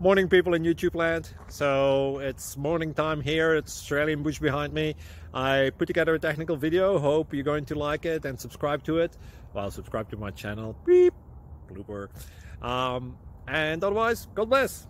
Morning, people in YouTube land. So it's morning time here. It's Australian bush behind me. I put together a technical video. Hope you're going to like it and subscribe to it. Well, subscribe to my channel. Beep. Blooper. And otherwise, God bless.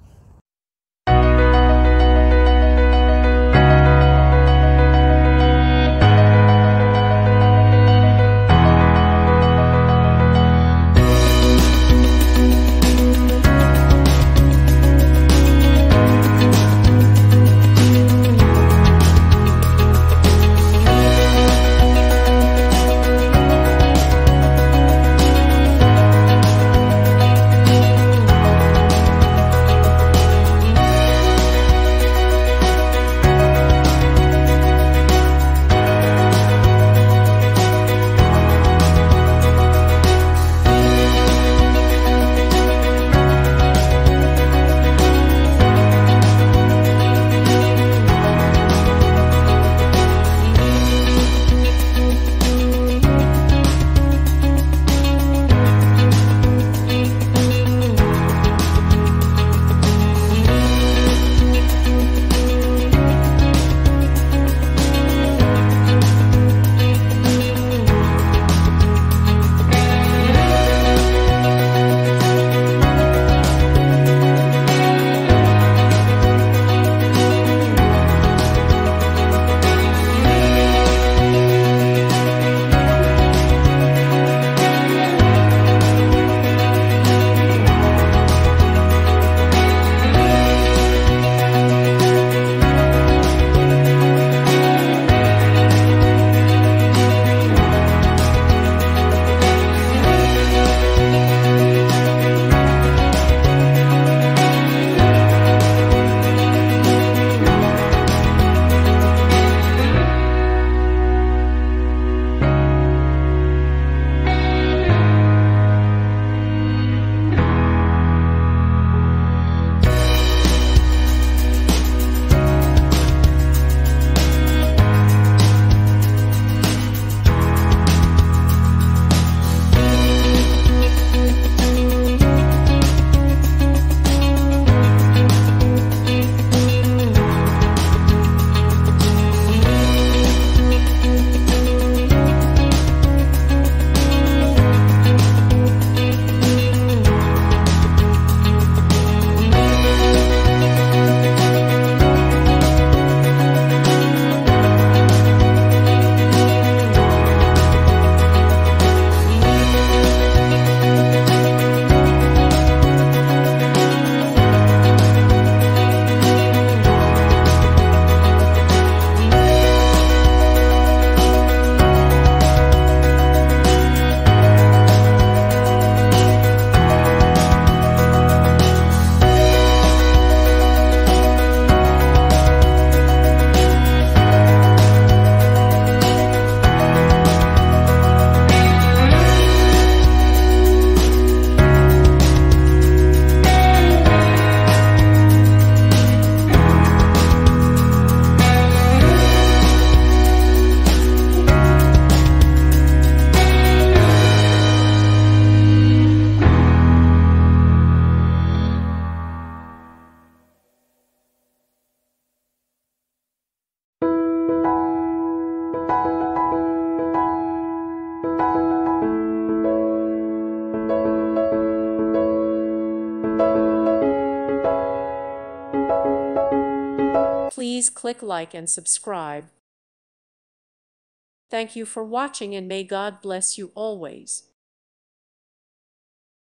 Please click like and subscribe. Thank you for watching and may God bless you always.